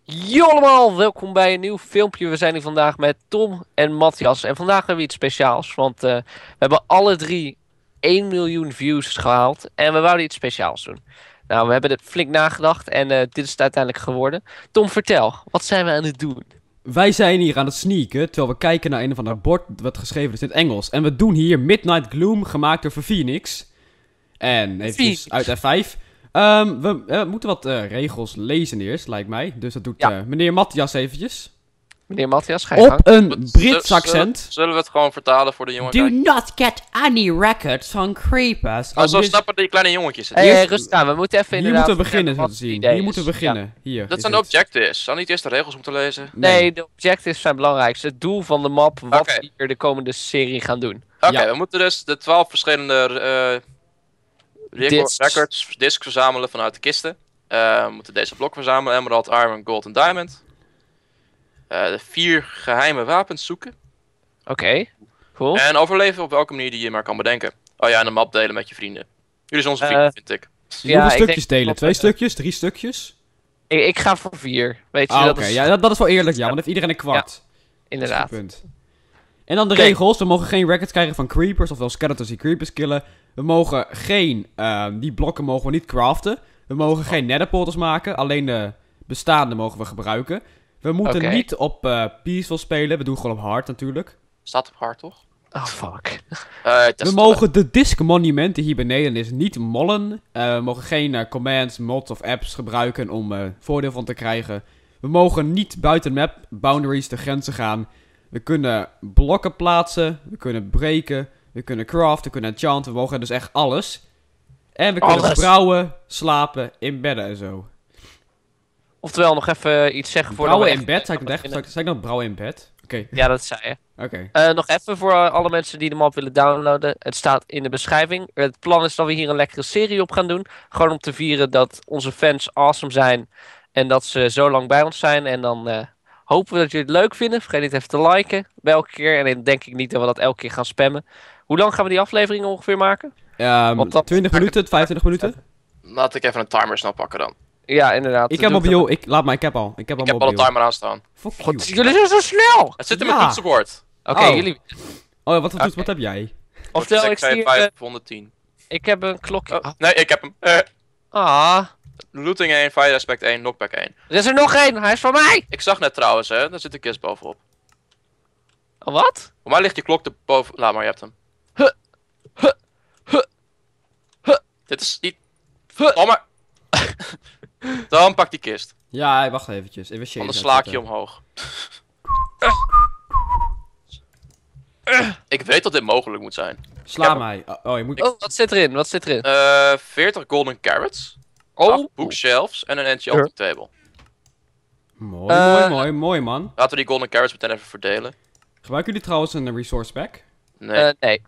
Yo allemaal, welkom bij een nieuw filmpje. We zijn hier vandaag met Tom en Matthias. En vandaag hebben we iets speciaals, want we hebben alle drie 1 miljoen views gehaald. En we wouden iets speciaals doen. Nou, we hebben het flink nagedacht en dit is het uiteindelijk geworden. Tom, vertel, wat zijn we aan het doen? Wij zijn hier aan het sneaken, terwijl we kijken naar een of ander bord wat geschreven is in het Engels. En we doen hier Midnight Gloom, gemaakt door Phoenix. En eventjes uit F5. We moeten wat regels lezen eerst, lijkt mij. Dus dat doet meneer Matthias eventjes. Meneer Matthias, ga je gang. Op een Brits accent. Zullen we het gewoon vertalen voor de jongen? Do not get any records from creepers. Zo snappen die kleine jongetjes het. Rustig aan, we moeten even Hier inderdaad... moeten we beginnen, zo te zien. Hier moeten we beginnen. Hier. Dat zijn de objectives. Zou niet eerst de regels moeten lezen? Nee, de objectives zijn belangrijk. Het doel van de map, wat we hier de komende serie gaan doen. Oké, we moeten dus de 12 verschillende records, discs verzamelen vanuit de kisten. We moeten deze blok verzamelen. Emerald, Iron, Gold en Diamond. De 4 geheime wapens zoeken. Oké, cool. En overleven op welke manier die je maar kan bedenken. Oh ja, en de map delen met je vrienden. Jullie zijn onze vrienden, vind ik. Hoeveel stukjes delen? 2 stukjes? 3 stukjes? Ik ga voor 4. Weet je, Oké, ja, dat is wel eerlijk, ja, want dan heeft iedereen een kwart. Ja, inderdaad. Punt. En dan de regels. We mogen geen records krijgen van creepers, ofwel skeletons die creepers killen. We mogen geen, die blokken mogen we niet craften. We mogen geen netherportals maken, alleen de bestaande mogen we gebruiken. We moeten niet op peaceful spelen, we doen gewoon op hard natuurlijk. Staat op hard, toch? Oh, fuck. We mogen de disk monument die hier beneden is niet mollen. We mogen geen commands, mods of apps gebruiken om voordeel van te krijgen. We mogen niet buiten map boundaries de grenzen gaan. We kunnen blokken plaatsen, we kunnen breken, we kunnen craften, we kunnen enchanten. We mogen dus echt alles. En we kunnen brouwen, slapen, inbedden en zo. Oftewel, nog even iets zeggen voor... Brouwen in bed? Zei ik nog brouwen in bed? Oké. Ja, dat zei je. Oké. Nog even voor alle mensen die de map willen downloaden. Het staat in de beschrijving. Het plan is dat we hier een lekkere serie op gaan doen. Gewoon om te vieren dat onze fans awesome zijn. En dat ze zo lang bij ons zijn. En dan hopen we dat jullie het leuk vinden. Vergeet niet even te liken. Bij elke keer. En dan denk ik niet dat we dat elke keer gaan spammen. Hoe lang gaan we die aflevering ongeveer maken? 20 minuten, 25 minuten. Laat ik even een timer snel pakken dan. Ja, inderdaad. Ik heb mobiel. Ik heb al een timer aanstaan. God, jullie zijn zo snel! Het zit in mijn toetsenbord. Oké, jullie... Oh, wat heb jij? Oftewel, ik zie... 510. Ik heb een klokje. Nee, ik heb hem. Ah. Looting 1, fire aspect 1, knockback 1. Er is er nog één, hij is van mij! Ik zag net trouwens, hè, daar zit een kist bovenop. Oh, wat? Voor mij ligt die klok erboven. Laat maar, je hebt hem. Dit is niet... maar. Dan pak die kist. Ja, wacht eventjes. Even anders sla ik je omhoog. Ik weet dat dit mogelijk moet zijn. Sla mij. Oh, je moet... Oh, wat zit erin? Wat zit erin? 40 golden carrots. Oh. 8 bookshelves en een enchanting table. Mooi man. Laten we die golden carrots meteen even verdelen. Gebruiken jullie trouwens een resource pack? Nee. Nee.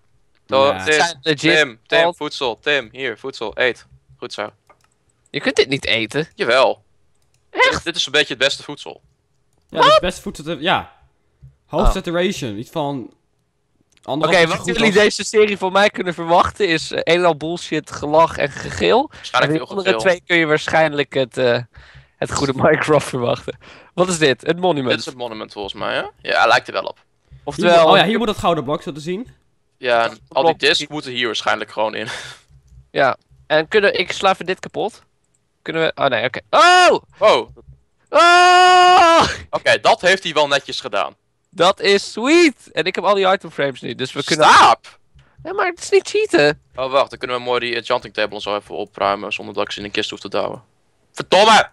Tim, voedsel. Tim, hier, voedsel, eet. Goed zo. Je kunt dit niet eten. Jawel. Echt? Dit is een beetje het beste voedsel. Ja, dit is het beste voedsel. Ja. Hoog saturation. Iets van... Oké, wat jullie deze serie van mij kunnen verwachten is een en al bullshit, gelach en gegil. Waarschijnlijk en de andere twee kun je waarschijnlijk het goede Minecraft verwachten. Wat is dit? Het monument? Dit is het monument volgens mij, hè? Ja, lijkt er wel op. Oftewel... hier moet het gouden blok zo te zien. Ja, en al die discs moeten hier waarschijnlijk gewoon in. Ja. En ik sla even dit kapot. Kunnen we... Oh nee, oké. Oh! Oh! Oh! Oké, dat heeft hij wel netjes gedaan. Dat is sweet! En ik heb al die item frames nu, dus we kunnen... Stop! Nee, maar het is niet cheaten. Oh, wacht, dan kunnen we mooi die enchanting table zo even opruimen zonder dat ik ze in een kist hoef te douwen. Verdomme!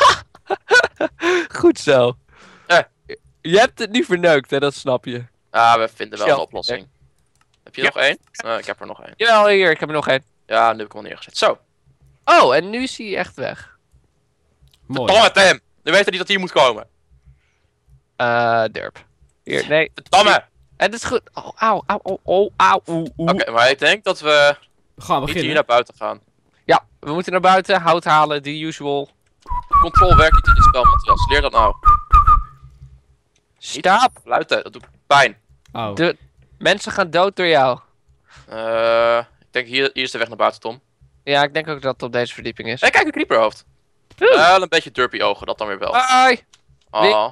Goed zo. Je hebt het nu verneukt, hè, dat snap je. Ah, we vinden wel een oplossing. Heb je nog één? Ik heb er nog één. Jawel, hier, ik heb er nog één. Ja, nu heb ik hem al neergezet. Zo. Oh, en nu is hij echt weg. Mooi. Verdomme, Tim! Nu weet hij niet dat hij hier moet komen. Derp. Hier, nee. Verdomme! Het is goed. Oh, auw. Oké, maar ik denk dat we gaan niet beginnen. hier naar buiten gaan. Ja, we moeten naar buiten, hout halen, the usual. Control werkt niet in dit spel, Matthias. Leer dat nou. Stop! Luiten, dat doet pijn. Oh. De mensen gaan dood door jou. Ik denk hier is de weg naar buiten, Tom. Ja, ik denk ook dat het op deze verdieping is. Hé, kijk, een creeperhoofd. Wel een beetje derpy ogen, dat dan weer wel. Ai! Oh.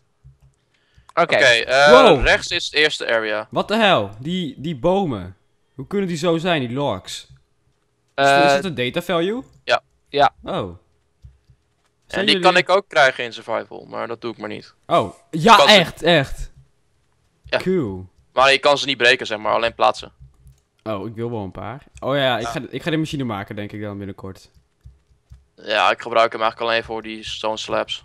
Oké, Wow. rechts is de eerste area. What the hell? Die bomen. Hoe kunnen die zo zijn, die logs? Is het een data value? Ja. Ja. Oh. En die kan ik ook krijgen in survival, maar dat doe ik maar niet. Oh. Ja, Kan ze- echt. Ja. Cool. Maar je kan ze niet breken, zeg maar, alleen plaatsen. Oh, ik wil wel een paar. Oh ja, ik ga die machine maken, denk ik dan binnenkort. Ja, ik gebruik hem eigenlijk alleen voor die stone slabs.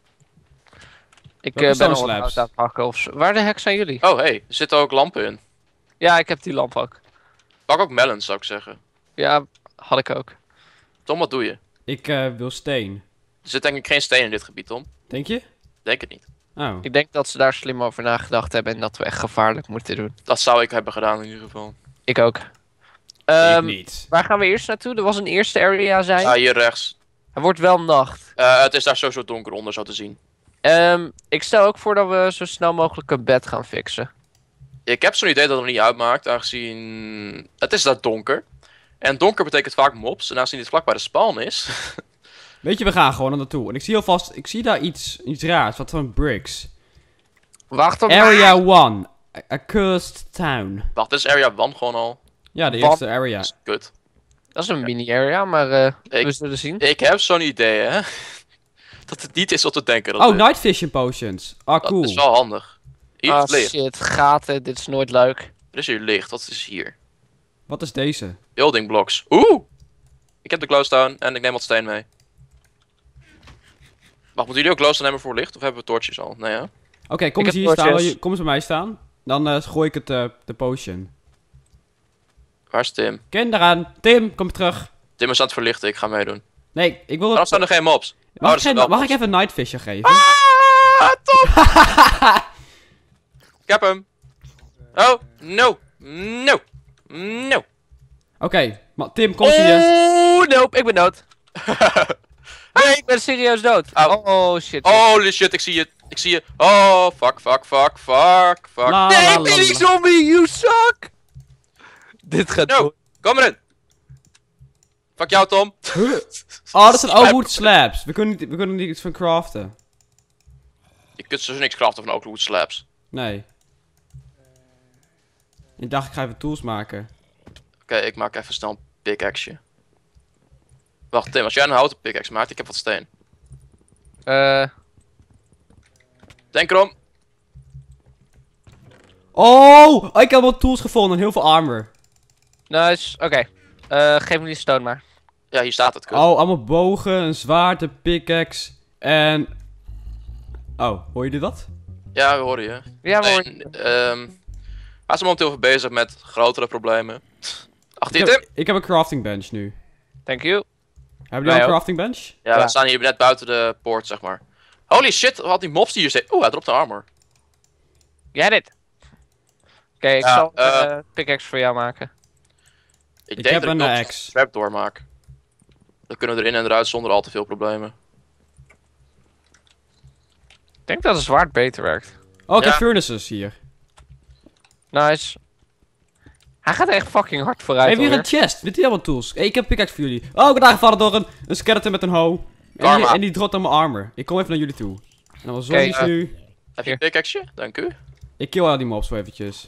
Ik Welke ben al stone wat slabs? hout aan het pakken. Of zo. Waar de hek zijn jullie? Oh, hey, er zitten ook lampen in. Ja, ik heb die lamp ook. Pak ook melons, zou ik zeggen. Ja, had ik ook. Tom, wat doe je? Ik wil steen. Er zit denk ik geen steen in dit gebied, Tom. Denk je? Denk het niet. Oh. Ik denk dat ze daar slim over nagedacht hebben en dat we echt gevaarlijk moeten doen. Dat zou ik hebben gedaan in ieder geval. Ik ook. Ik niet. Waar gaan we eerst naartoe? Er was een eerste area, zei je? Ah, hier rechts. Het wordt wel nacht. Het is daar sowieso donker onder, zo te zien. Ik stel ook voor dat we zo snel mogelijk een bed gaan fixen. Ik heb zo'n idee dat het er niet uitmaakt, aangezien... Het is daar donker. En donker betekent vaak mobs. En aangezien dit vlak bij de spawn is... Weet je, we gaan gewoon er naartoe. En ik zie daar iets raars. Wat van bricks. Wacht op Area 1. A cursed town. Wacht, dit is area 1 gewoon al. Ja, de Wat? eerste area. Dat is kut. Dat is een mini-area, maar we zullen zien. Ik heb zo'n idee, hè. Dat het niet is wat we denken dat Oh, het is. night vision potions. Ah, Dat cool. is wel handig. Hier is Ah het licht. shit, gaten, dit is nooit leuk. Er is hier licht, wat is hier? Wat is deze? Building blocks. Oeh! Ik heb de glowstone en ik neem wat steen mee. Wacht, moeten jullie ook glowstone nemen voor licht? Of hebben we torches al? Nee, hè? Oké, kom Ik eens heb hier staan. torches. Kom eens bij mij staan. Dan gooi ik het, de potion. Waar is Tim? Kinderen, Tim, kom terug. Tim is aan het verlichten, ik ga meedoen. Nee, ik wil Waarom het... staan er geen mobs? Mag, er ik, zijn wel mag ik mobs. even night vision geven? Ah, top! Ik heb hem. Oh, no. No. No. Oké, Tim, kom eens hier. Oeh, nope, ik ben dood. Nee, ik ben serieus dood. Au. Oh shit. Holy shit, ik zie je. Ik zie je. Oh, fuck. La, Nee, la, la, mini la. zombie, you suck! Dit gaat No. door. Kom erin. Fuck jou, Tom. Huh? Oh, dat zijn oakwood slabs. We kunnen niet iets van craften. Je kunt dus niks craften van oakwood slabs. Nee. Ik dacht, ik ga even tools maken. Oké, ik maak even snel een pickaxe. Wacht, Tim, als jij een houten pickaxe maakt, ik heb wat steen. Denk erom. Oh, ik heb wat tools gevonden en heel veel armor. Nice, oké. Geef me die stone maar. Ja, hier staat het. Kut. Oh, allemaal bogen, een zwaard, een pickaxe en... Oh, hoor je dat? Ja, we horen je. Ja, maar Hij is momenteel even bezig met grotere problemen. Achter je, Tim. Ik heb een crafting bench nu. thank you. Hebben jullie al Wij een ook. crafting bench? Ja, Ja. we staan hier net buiten de poort, zeg maar. Holy shit, wat die mobs die hier zitten. Oeh, hij dropt een armor. Get it. Oké, ik Ja, zal een pickaxe voor jou maken. Ik Ik denk heb dat ik een ook axe. een trapdoor maak. Dan kunnen we erin en eruit zonder al te veel problemen. Ik denk dat een zwaard beter werkt. Oh, ik heb Ja. furnaces hier. Nice. Hij gaat echt fucking hard vooruit. Hey, weer hoor. een chest. Met die allemaal tools. Hey, ik heb een pickaxe voor jullie. Oh, ik ben aangevallen door een skeleton met een hoe. Karma. En die dropt allemaal armor. Ik kom even naar jullie toe. En dan zombies Oké, nu. Heb je een pickaxe? Dank u. Ik kill al die mobs zo eventjes.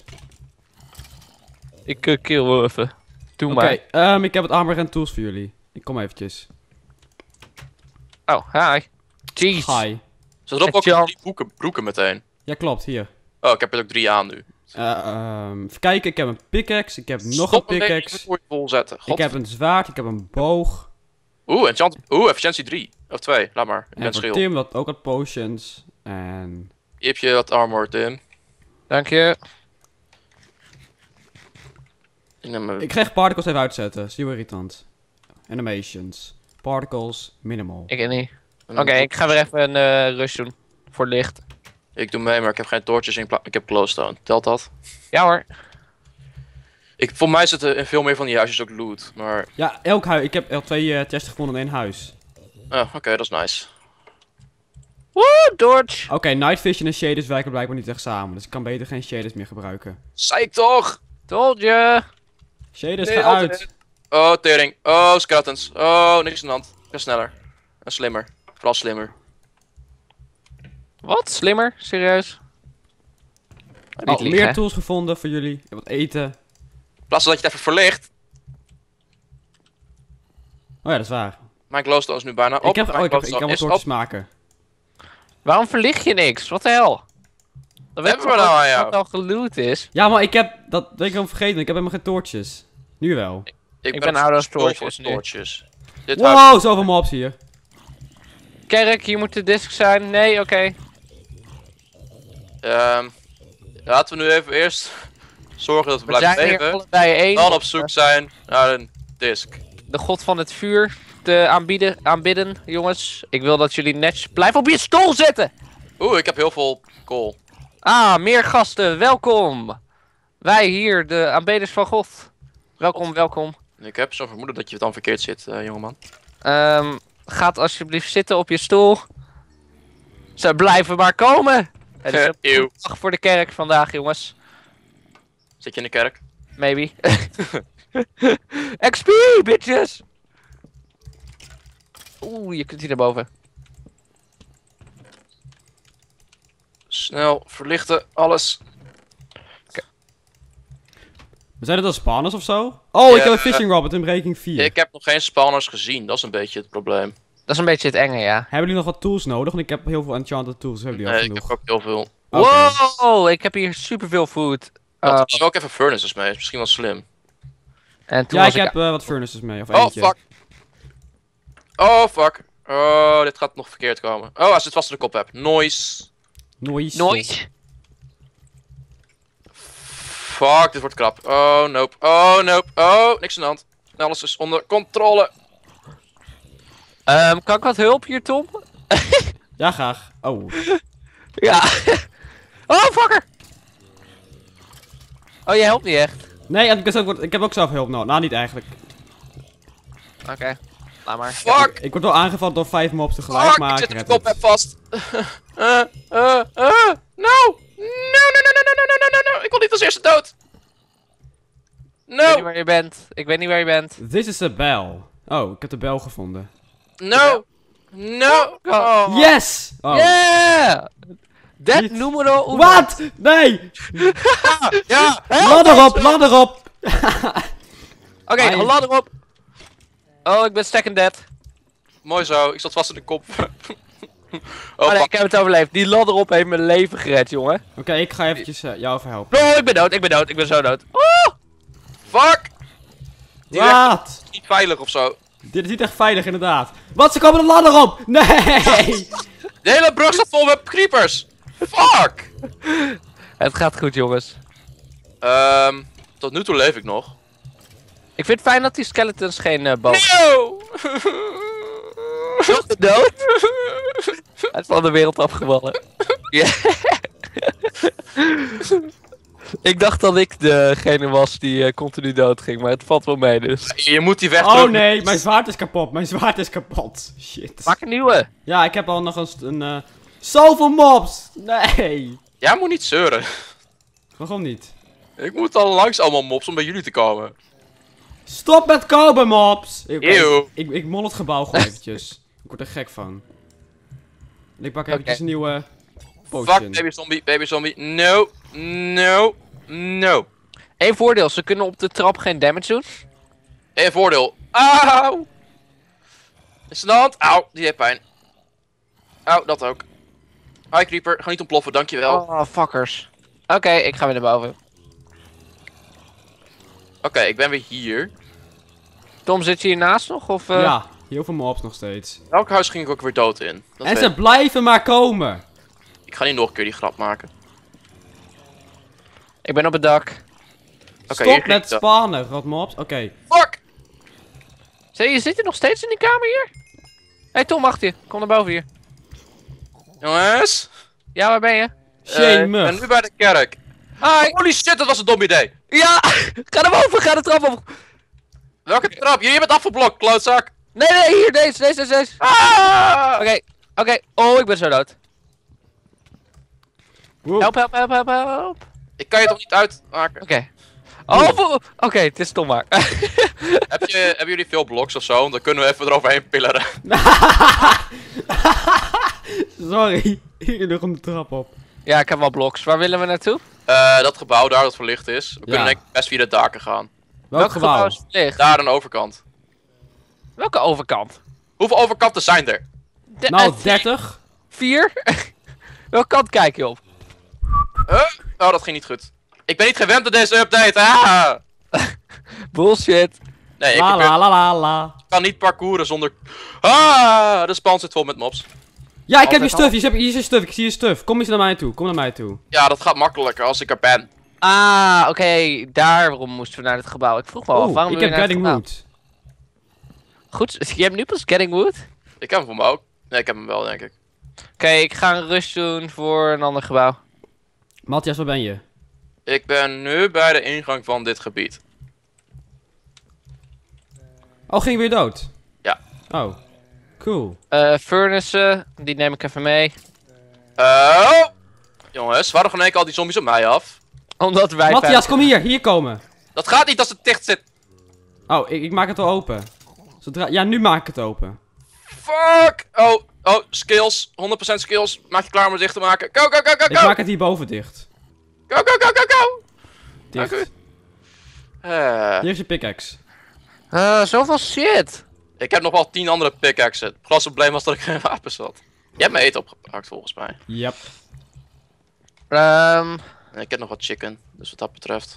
Ik kill wel even. Doe Oké, maar. ik heb het armor en tools voor jullie. Ik kom eventjes. Oh, hi. Jeez. Hi. Ze droppen ook Jan. 3 broeken meteen. Ja, klopt. Hier. Oh, ik heb er ook 3 aan nu. Even kijken. Ik heb een pickaxe. Ik heb nog Stop een beetje pickaxe. voor je vol zetten. God. Ik heb een zwaard. Ik heb een boog. Oeh, efficiëntie 3. Of 2, laat maar. Ik En ben voor schil. Tim wat ook wat potions. En... Hier heb je wat armor, Tim. Dank je. Ik neem mijn... Ik krijg particles even uitzetten. Zie je irritant. Animations. Particles minimal. Ik niet. Oké, ik ga weer even een rush doen. Voor licht. Ik doe mee, maar ik heb geen torches in ik heb glowstone. Telt dat? Ja hoor. Voor mij zitten in veel meer van die huisjes ook loot, maar... Ja, elk huis. Ik heb al 2 chests gevonden in 1 huis. Oh, oké, dat is nice. Woe, Dodge. Oké, night vision en shaders werken blijkbaar niet echt samen. Dus ik kan beter geen shaders meer gebruiken. Zei ik toch! Told je. Shaders, Nee, ga altijd. uit. Oh, tering. Oh, skeletons. Oh, niks aan de hand. Ik ga sneller. En slimmer. Vooral slimmer. Wat? Slimmer? Serieus? Niet liegen, meer hè? tools gevonden voor jullie. En wat eten. In plaats van dat je het even verlicht. Oh ja, dat is waar. Mijn glowstone is nu bijna op. ik kan Mijn wat glowstone is torches op. maken. Waarom verlicht je niks? Wat de hel? Dan Hebben we nou aan jou? wat al geloot is. Ja, maar ik heb... Dat ben ik helemaal vergeten. Ik heb helemaal geen torches. Nu wel. Ik ben out of spul voor torches nu. torches. Dit huis- Wow, zoveel mobs hier. Kerk, hier moet de disc zijn. Nee, oké. Laten we nu even eerst zorgen dat we We blijven zijn hier leven. allebei één. Dan op zoek zijn naar een disk. De god van het vuur te aanbidden, jongens. Ik wil dat jullie netjes blijven op je stoel zitten. Oeh, ik heb heel veel kool. Ah, meer gasten, welkom. Wij hier, de aanbeders van God. Welkom, welkom. Ik heb zo'n vermoeden dat je dan verkeerd zit, jongeman. Gaat alsjeblieft zitten op je stoel. Ze blijven maar komen. Het is een Eeuw. dag voor de kerk vandaag, jongens. Zit je in de kerk? Maybe. XP, bitches! Oeh, je kunt hier naar boven. Snel, verlichten, alles. Zijn het al spawners of zo? Oh, ik Ja, heb een fishing rod in Breaking 4. Ik heb nog geen spawners gezien, dat is een beetje het probleem. Dat is een beetje het enge, ja. Hebben jullie nog wat tools nodig? Want ik heb heel veel enchanted tools. Hebben jullie al Nee, ik genoeg? heb ook heel veel. Oké. Wow, ik heb hier superveel food. Ik heb ook even furnaces mee, is misschien wel slim. En toen Ja, was ik heb wat furnaces mee. Of Oh, eentje. fuck. Oh, fuck. Oh, dit gaat nog verkeerd komen. Oh, als het vast in de kop heb. Noise. Noise. nooit. Fuck, dit wordt krap. Oh, nope. Oh, nope. Oh, niks aan de hand. Alles is onder controle. Kan ik wat hulp hier, Tom? Ja, graag. Oh. Ja. Oh, fucker! Oh, je helpt niet echt. Nee, ik heb ook zelf hulp nodig. Nou, niet eigenlijk. Oké, laat maar. Fuck. Ik word wel aangevallen door 5 mobs tegelijk, Fuck, maar ik zit ik in de red kop heb het. vast. No. No. No. Ik wil niet als eerste dood. Ik weet niet No. waar je bent. Ik weet niet waar je bent. This is a bell. Oh, ik heb de bel gevonden. No. No. Oh. Yes! Oh. Yeah! Dat Niet. numero uno. Wat? Nee! Ja. Ladder op, ladder op! Oké, Ai. ladder op. Oh, ik ben second dead. Mooi zo, ik zat vast in de kop. Oh nee, fuck. ik heb het overleefd. Die ladder op heeft mijn leven gered, jongen. Oké, ik ga eventjes jou verhelpen. Oh, ik ben dood, ik ben zo dood. Oh! Fuck. Die weg Wat? is niet veilig of zo. Dit is niet echt veilig, inderdaad. Wat? Ze komen de ladder op! Nee! De hele brug staat vol met creepers. Fuck. Het gaat goed, jongens. Tot nu toe leef ik nog. Ik vind het fijn dat die skeletons geen boog. No. Dood? Hij is van de wereld afgevallen. Ja. Ik dacht dat ik degene was die continu dood ging, maar het valt wel mee dus. Je moet die weg Oh terug. nee, mijn zwaard is kapot. Mijn zwaard is kapot. Shit. Maak een nieuwe. Ja, ik heb al nog zoveel mobs! Nee! Jij moet niet zeuren. Waarom niet? Ik moet al langs allemaal mobs om bij jullie te komen. Stop met komen, mobs! Eeuw. Ik mol het gebouw gewoon eventjes. Ik word er gek van. Ik pak eventjes een nieuwe potion. Fuck, baby zombie, baby zombie. No. No. No. Eén voordeel, ze kunnen op de trap geen damage doen. Eén voordeel. Auw. Is het aan de hand? Auw, die heeft pijn. Auw, dat ook. Hi creeper, ga niet ontploffen, dankjewel. Oh, fuckers. Oké, ik ga weer naar boven. Oké, ik ben weer hier. Tom, zit je hiernaast nog? Of, Ja, heel veel mobs nog steeds. Welk huis ging ik ook weer dood in? Dat En weet ze ik. blijven maar komen! Ik ga niet nog een keer die grap maken. Ik ben op het dak. Oké, hier Stop ging met ik dood. spannen, rot mobs. Oké. Fuck! Je zit hier nog steeds in die kamer hier? Hey Tom, wacht je. Kom naar boven hier. Jongens. Ja, waar ben je? Ik Shame. ben nu bij de kerk. Hi. Holy shit, dat was een dom idee. Ja! Ga naar boven, ga de trap op. Welke trap? Je bent afgeblokt, klootzak. Nee, hier, deze. Ah! Oké. Oh, ik ben zo dood. Woe. Help. Oké. Ik kan je toch niet uitmaken? Oké, het is stom maar. Hebben jullie veel bloks of zo? Dan kunnen we even eroverheen pilleren. Sorry. Hier nog een trap op. Ja, ik heb wel bloks. Waar willen we naartoe? Dat gebouw daar dat verlicht is. We kunnen denk ik best via de daken gaan. Welk gebouw? is verlicht? Daar aan de overkant. Welke overkant? Hoeveel overkanten zijn er? Nou, 30. 4? Welke kant kijk je op? Oh, dat ging niet goed. Ik ben niet gewend aan deze update. Ah! Bullshit. Nee, La la la la la. kan niet parcouren zonder... Ah! De span zit vol met mobs. Ja, ik heb je Altijd stuff. Hier is je stuff. Ik zie je stuff. Kom eens naar mij toe. Kom naar mij toe. Ja, dat gaat makkelijker als ik er ben. Ah, oké. Daarom moesten we naar dit gebouw. Ik vroeg me af, waarom ik wil je heb naar het Getting gebouw? Wood. Goed, je hebt nu pas Getting Wood? Ik heb hem voor me ook. Nee, ik heb hem wel, denk ik. Oké, ik ga een rush doen voor een ander gebouw. Matthias, waar ben je? Ik ben nu bij de ingang van dit gebied. Oh, ging je weer dood? Ja. Oh. Cool. Furnace, die neem ik even mee. Oh! Jongens, waarom gaan al die zombies op mij af? Omdat wij... Matthias, kom hier. Hier komen. Dat gaat niet als het dicht zit. Oh, ik maak het al open. Ja, nu maak ik het open. Fuck! Oh, skills. 100% skills. Maak je klaar om het dicht te maken. Go, go, go, go, Ik go! maak het hierboven dicht. Go, go, go, go, go! Dicht. Dank u. Hier is je pickaxe. Zoveel shit. Ik heb nog wel 10 andere pickaxes. Het grootste probleem was dat ik geen wapens had. Je hebt mijn eten opgepakt volgens mij. Yep. En ik heb nog wat chicken, dus wat dat betreft.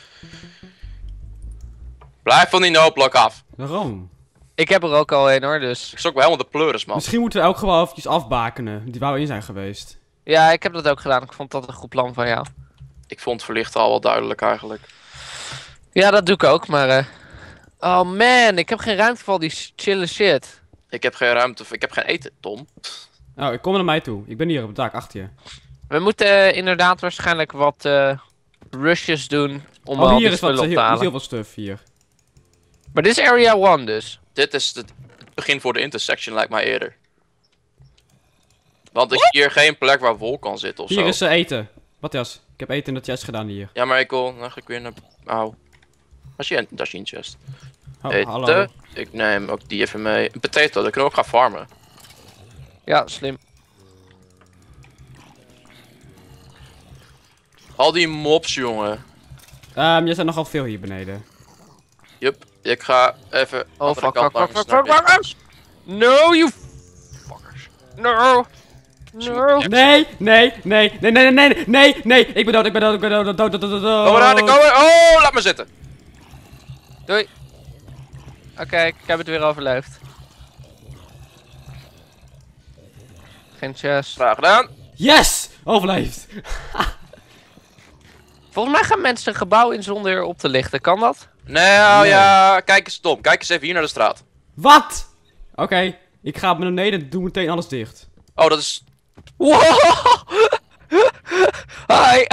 Blijf van die noodblok af. Waarom? Ik heb er ook al een hoor, dus... Ik zoek wel helemaal de pleuris, man. Misschien moeten we elk gebouw eventjes afbakenen. Die waar we in zijn geweest. Ja, ik heb dat ook gedaan. Ik vond dat een goed plan van jou. Ik vond het verlichten al wel duidelijk eigenlijk. Ja, dat doe ik ook, maar... Oh man, ik heb geen ruimte voor al die chille shit. Ik heb geen ruimte, ik heb geen eten, Tom. Oh, ik kom naar mij toe. Ik ben hier op het dak, achter je. We moeten inderdaad waarschijnlijk wat rushes doen om al Oh, die hier is spullen wat, op te hier is halen. heel veel stuff hier. Maar dit is area 1 dus. Dit is het begin voor de intersection, lijkt mij eerder. Want ik zie hier geen plek waar wol kan zitten of Hier zo. is eten. Matthias, ik heb eten in de chest gedaan hier. Ja, maar ik wil eigenlijk weer naar... Auw. Dat is je chest. Oh, Eten. hallo. Ik neem ook die even mee. Een potato, dat kunnen we ook gaan farmen. Ja, slim. Al die mobs, jongen. Er zijn nogal veel hier beneden. Jup, ik ga even... Oh, andere fuck, kant fuck, langs fuck, naar fuck, binnen. fuck. No, you fuckers. No. No. Nee, nee, nee, nee, nee, nee, nee, nee, nee. Ik ben dood, ik ben dood, ik ben dood, dood, dood, dood, dood. Kom maar, kom maar. Oh, laat me zitten. Doei. Oké, ik heb het weer overleefd. Geen chest. Graag gedaan. Yes! Overleefd. Volgens mij gaan mensen een gebouw in zonder op te lichten. Kan dat? Nou Nee. ja, kijk eens Tom. Kijk eens even hier naar de straat. Wat? Oké, ik ga naar beneden en doe meteen alles dicht. Oh, dat is... Wow! Hi!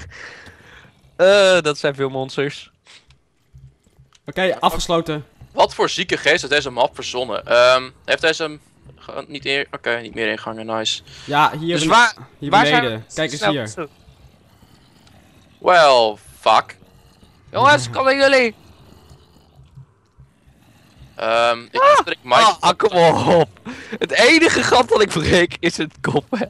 Dat zijn veel monsters. Oké, afgesloten. Wat voor zieke geest heeft deze map verzonnen? Heeft deze hem... Niet meer... Oké, niet meer ingangen, nice. Ja, hier, Dus hier waar beneden. zijn Kijk eens snel hier. naartoe? Well, fuck. Jongens, kom bij jullie! Ik wist dat ik Mike... Kom op! Het enige gat dat ik breek is het kopweb.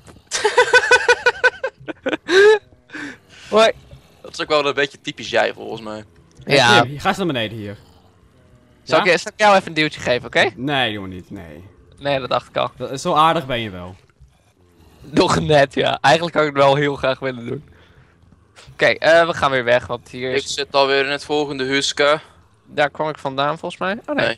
Hoi. Dat is ook wel een beetje typisch jij, volgens mij. Ja. Hier, ga eens naar beneden hier. Zal Ja? ik jou even een duwtje geven, oké? Nee, jongen niet, nee. Nee, dat dacht ik al. Zo aardig ben je wel. Nog net, ja. Eigenlijk had ik het wel heel graag willen doen. Oké, we gaan weer weg, want hier Ik is... zit alweer in het volgende huske. Daar kwam ik vandaan, volgens mij. Oh nee. Nee.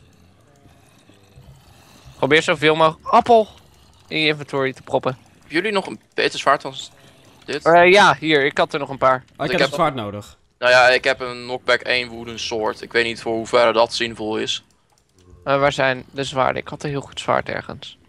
Probeer zoveel mogelijk appel in je inventory te proppen. Hebben jullie nog een beter zwaard dan dit? Ja, hier. Ik had er nog een paar. Oh, ik Ik heb heb- een zwaard nodig. Nou ja, ik heb een knockback 1 wooden sword. Ik weet niet voor hoeverre dat zinvol is. Waar zijn de zwaarden? Ik had een heel goed zwaard ergens.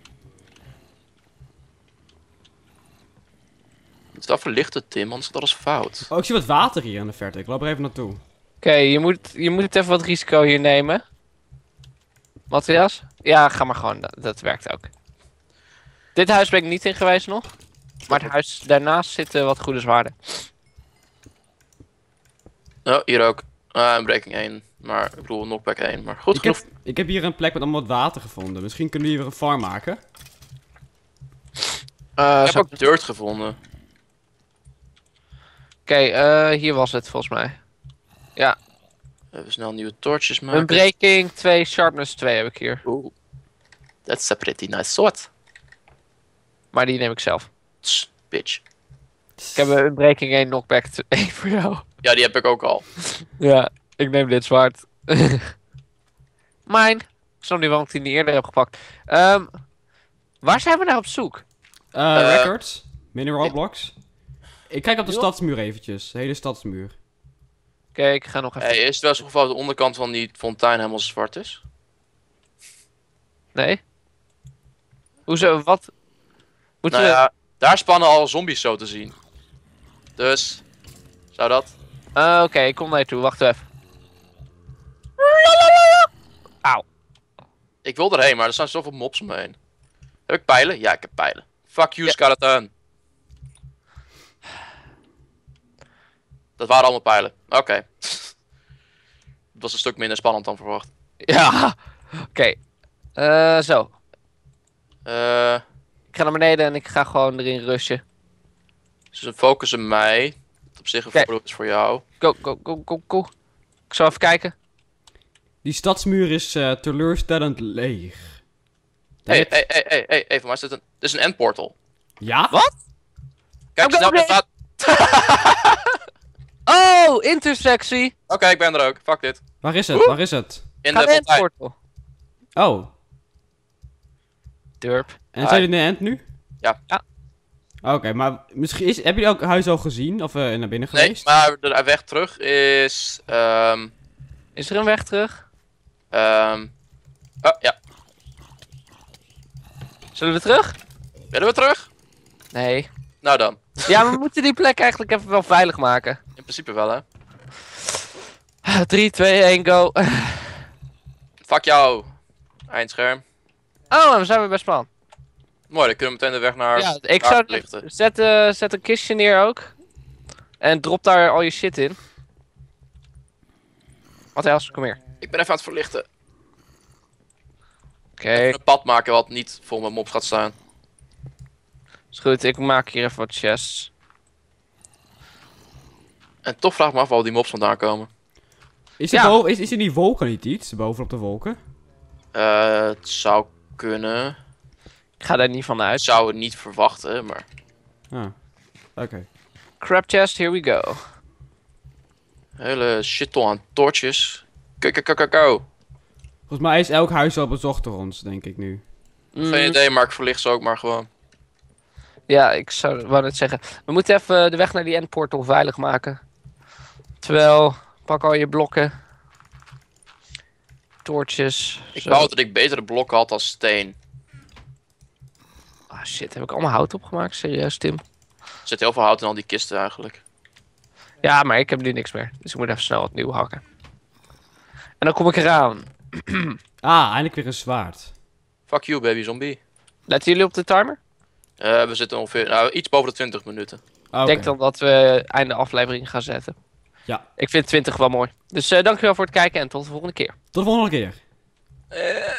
Het is wel verlichten, Tim, anders is dat is fout. Oh, ik zie wat water hier in de verte. Ik loop er even naartoe. Oké, je moet even wat risico hier nemen. Matthias? Ja, ga maar gewoon. Dat werkt ook. Dit huis ben ik niet in geweest nog. Maar het huis daarnaast zitten wat goede zwaarden. Oh, hier ook. Een breaking 1. Maar ik bedoel, knockback 1. Maar goed genoeg. Ik heb hier een plek met allemaal water gevonden. Misschien kunnen we hier een farm maken. Ik heb ook dirt gevonden. Oké, hier was het volgens mij. Ja. Even snel nieuwe torches maken. Een breaking 2, sharpness 2 heb ik hier. Oeh. That's a pretty nice sword. Maar die neem ik zelf. Bitch. Ik heb een breaking 1, knockback 2 voor jou. Ja, die heb ik ook al. Ja, ik neem dit zwaard. Mijn. Ik snap niet waarom ik die niet eerder heb gepakt. Waar zijn we naar op zoek? Records. Mineral blocks. Ik kijk op de stadsmuur eventjes. De hele stadsmuur. Oké, ik ga nog even... Hey, is het wel eens geval dat de onderkant van die fontein helemaal zwart is? Nee? Hoezo? Wat? Moeten Nou we... ja, daar spannen al zombies zo te zien. Dus, zou dat? Oké, ik kom naar je toe. Wacht even. Auw. Ik wil erheen, maar er staan zoveel mobs om me heen. Heb ik pijlen? Ja, ik heb pijlen. Fuck you, Ja. skeleton. Dat waren allemaal pijlen. Oké. Het was een stuk minder spannend dan verwacht. Ja. Oké. Zo. Ik ga naar beneden en ik ga gewoon erin rushen. Ze focussen mij. Wat op zich een Oké. voordeel is voor jou. Go, go, go, go, go. Ik zal even kijken. Die stadsmuur is teleurstellend leeg. Hey, even maar. Dit is een endportal. Ja? Wat? Kijk, Oké, snel. oké. Oh, intersectie. Oké, ik ben er ook. Fuck dit. Waar is het? Waar is het? In Ga de naar het fontein. portal. Oh. Derp. En zijn jullie in de end nu? Ja. Ja. Oké, maar misschien heb je elk huis al gezien? Of naar binnen Nee, geweest? maar de weg terug is... Is er een weg terug? Oh, ja. Zullen we terug? Willen we terug? Nee. Nou dan. Ja, we moeten die plek eigenlijk even wel veilig maken. In principe wel, hè. 3, 2, 1, go. Fuck jou. Eindscherm. Oh, we zijn weer bij Span. Mooi, dan kunnen we meteen de weg naar... Ja, ik daar zou... verlichten. Zet een kistje neer ook. En drop daar al je shit in. Wat else? Kom hier. Ik ben even aan het verlichten. Oké, Even een pad maken wat niet vol met mobs gaat staan. is goed. Ik maak hier even wat chests. En toch vraag ik me af waar al die mobs vandaan komen. Is, Ja. is in die wolken niet iets? Bovenop de wolken? Het zou kunnen. Ik ga daar niet van Ik uit. zou het niet verwachten, maar... Ah. Oké. Crab chest, here we go. Hele shitton aan torches. Go. Volgens mij is elk huis al bezocht door ons, denk ik nu. Geen idee, maar ik verlicht ze ook maar gewoon. Ja, ik wou net zeggen. We moeten even de weg naar die endportal veilig maken. Terwijl, pak al je blokken. Torches. Ik Zo. wou dat ik betere blokken had als steen. Ah shit, heb ik allemaal hout opgemaakt? Serieus, Tim? Er zit heel veel hout in al die kisten eigenlijk. Ja, maar ik heb nu niks meer. Dus ik moet even snel wat nieuw hakken. En dan kom ik eraan. Ah, eindelijk weer een zwaard. Fuck you, baby zombie. Letten jullie op de timer? We zitten ongeveer iets boven de 20 minuten. Oké. Ik denk dan dat we einde aflevering gaan zetten. Ja. Ik vind 20 wel mooi. Dus dankjewel voor het kijken en tot de volgende keer. Tot de volgende keer.